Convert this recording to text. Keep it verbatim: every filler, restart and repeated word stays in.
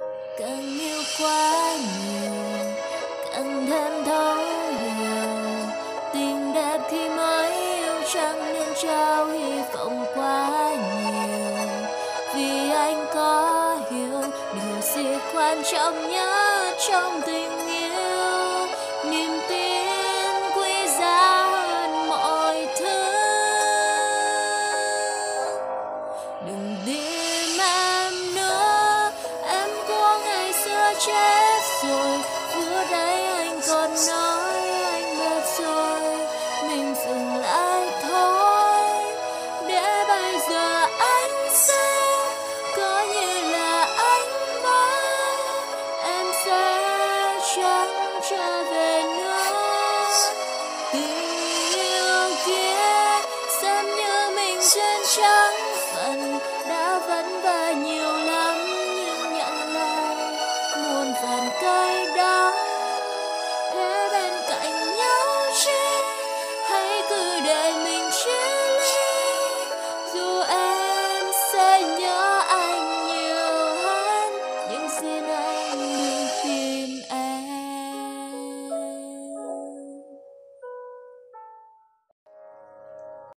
Càng yêu quá nhiều càng thêm thấu hiểu, tình đẹp khi mới yêu chẳng nên trao hy vọng quá nhiều, vì anh có hiểu điều gì quan trọng nhất trong tình yêu, niềm tin quý giá hơn mọi thứ. Đừng tìm em nữa, em của ngày xưa chết rồi, vừa đấy anh còn nói anh mệt rồi, mình dừng lại thôi, để bây giờ anh sẽ coi như là anh mất, em sẽ chẳng trở về nữa. Tình yêu kia xem như mình trên trắng phận, đã vấn vờ nhiều lắm nhưng nhận lại muôn vàn cay đắng. Thế bên cạnh nhau chứ hãy cứ để mình chết.